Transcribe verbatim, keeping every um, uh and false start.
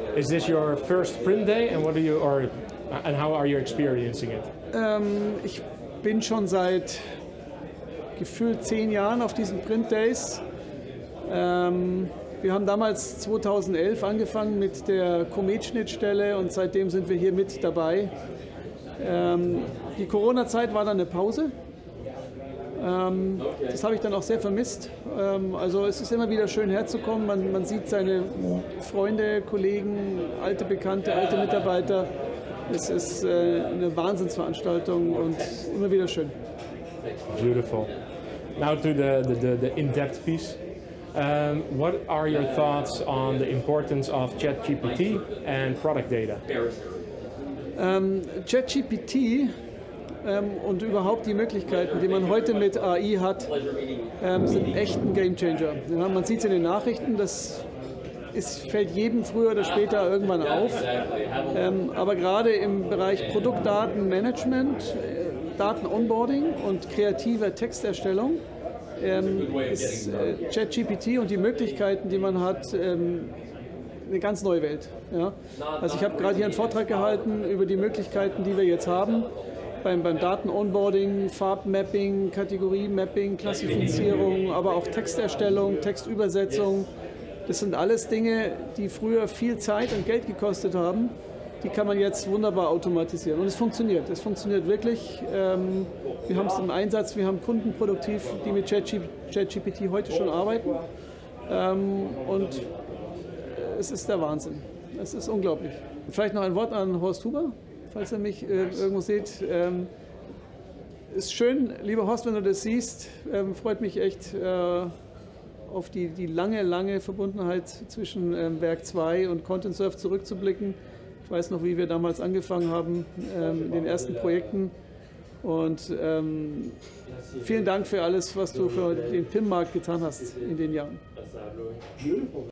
Is this your first sprint day, and what do you or and how are you experiencing it? Ähm, ich bin schon seit gefühlt zehn Jahren auf diesen Print Days. Ähm, wir haben damals zweitausendelf angefangen mit der Comet-Schnittstelle und seitdem sind wir hier mit dabei. Ähm, die Corona-Zeit war dann eine Pause. Ähm, das habe ich dann auch sehr vermisst. Ähm, also es ist immer wieder schön herzukommen. Man, man sieht seine Freunde, Kollegen, alte Bekannte, alte Mitarbeiter. Es ist äh, eine Wahnsinnsveranstaltung und immer wieder schön. Beautiful. Now to the, the, the, the in-depth piece. Um, what are your thoughts on the importance of ChatGPT and product data? Ähm, ChatGPT ähm, und überhaupt die Möglichkeiten, die man heute mit A I hat, ähm, sind echt ein Gamechanger. Ja, man sieht es in den Nachrichten, das ist, fällt jedem früher oder später irgendwann auf. Ähm, aber gerade im Bereich Produktdatenmanagement, äh, Daten-Onboarding und kreativer Texterstellung ähm, ist äh, ChatGPT und die Möglichkeiten, die man hat, ähm, eine ganz neue Welt. Ja? Also ich habe gerade hier einen Vortrag gehalten über die Möglichkeiten, die wir jetzt haben beim, beim Daten-Onboarding, Farbmapping, Kategorie-Mapping, Klassifizierung, aber auch Texterstellung, Textübersetzung. Das sind alles Dinge, die früher viel Zeit und Geld gekostet haben. Die kann man jetzt wunderbar automatisieren. Und es funktioniert. Es funktioniert wirklich. Ähm, wir haben es im Einsatz, wir haben Kunden produktiv, die mit ChatGPT heute schon arbeiten. Ähm, und es ist der Wahnsinn. Es ist unglaublich. Vielleicht noch ein Wort an Horst Huber, falls ihr mich äh, irgendwo seht. Ähm, ist schön, lieber Horst, wenn du das siehst. Ähm, freut mich echt äh, auf die, die lange, lange Verbundenheit zwischen ähm, Werk zwei und ContentSurf zurückzublicken. Ich weiß noch, wie wir damals angefangen haben ähm, in den ersten Projekten. Und ähm, vielen Dank für alles, was du für den P I M-Markt getan hast in den Jahren.